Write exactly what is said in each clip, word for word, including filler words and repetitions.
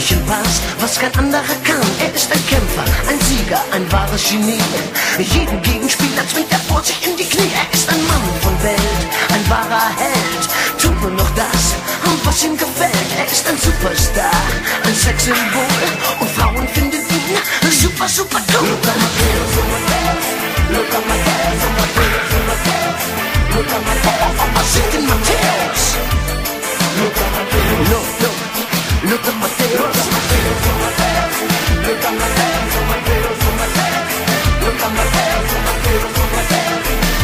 Lächeln passt, was kein anderer kann. Er ist ein Kämpfer, ein Sieger, ein wahres Genie. Jeden Gegenspieler zwingt er vor sich in die Knie. Er ist ein Mann von Welt, ein wahrer Held. Tut nur noch das, was ihm gefällt. Er ist ein Superstar, ein Sexsymbol. Und Frauen finden ihn super, super cool. Look at Matteo, so Matteo. Look at Matteo, so Matteo, so Matteo. Look at Matteo, oh, was singt denn Matthäus? Look at Matteo, look, look. Look at Matteo, so Matteo, so Matteo. Look at Matteo, so Matteo, so Matteo. Look at Matteo, so Matteo, so Matteo.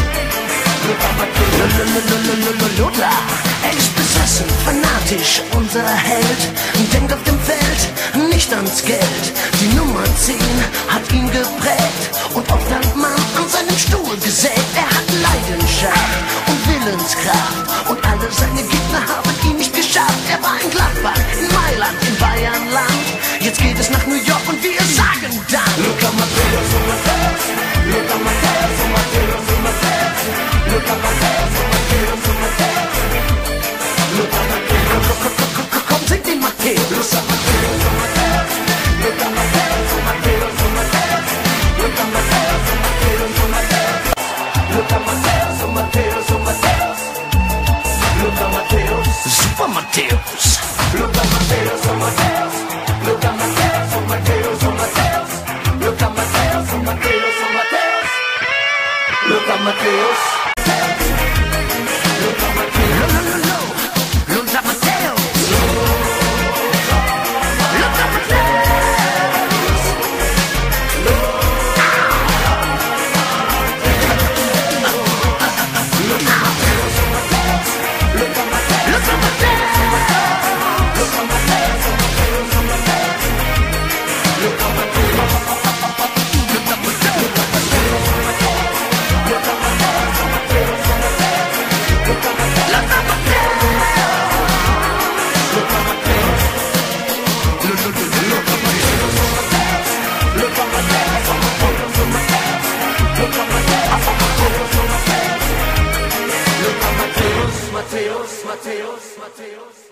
Look at Matteo, Lola. Er ist besessen, fanatisch, unser Held. Denkt auf dem Feld nicht ans Geld. Die Nummer zehn hat ihn geprägt und oft hat man an seinem Stuhl gesägt. Er hat Leidenschaft und Willenskraft und alle seine Gegner haben ihn nicht geschafft. Er war in Gladbach, in Mailand, in Bayernland. Jetzt geht es nach New York und wir sagen dann: Look at Matteo, so Matteo. Look at Matteo, so Matteo, so Matteo. Look at Matteo, so Matteo, so Matteo. Look at Matteo, komm, sing den Matteo. Look at Matteo, so Matteo. Look at Matteo, so Matteo, so Matteo. Look at Matteo, so Matteo, so Matteo. Look at Matteo, so Matteo, so Matteo. Look at Matteo, Super Matthäus. Look at Matteo, so Matteo. Look at Matteo, so Matteo, so Matteo. Look at Matteo, so Matteo, so Matteo. Look at Matteo. Matthäus, Matthäus, Matthäus.